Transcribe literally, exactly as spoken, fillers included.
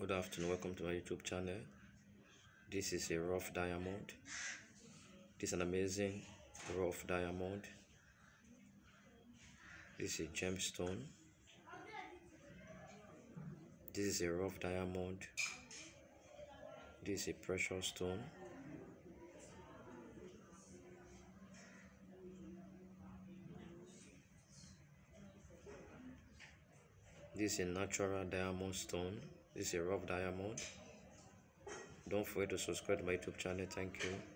Good afternoon, welcome to my YouTube channel. This is a rough diamond. This is an amazing rough diamond. This is a gemstone. This is a rough diamond. This is a precious stone. This is a natural diamond stone. This is a rough diamond. Don't forget to subscribe to my YouTube channel. Thank you.